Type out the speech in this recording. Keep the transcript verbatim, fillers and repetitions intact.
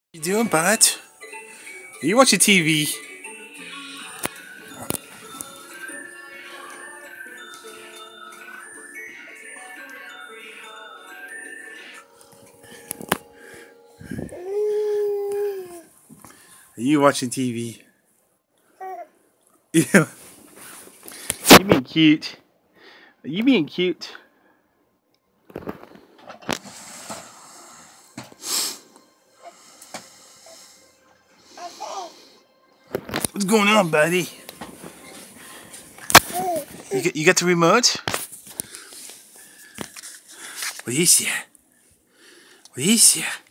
What you doing, bud? Are you watching T V? Are you watching T V? Yeah. You being cute? Are you being cute? What's going on, buddy? You got, you got the remote? What is it? What is it?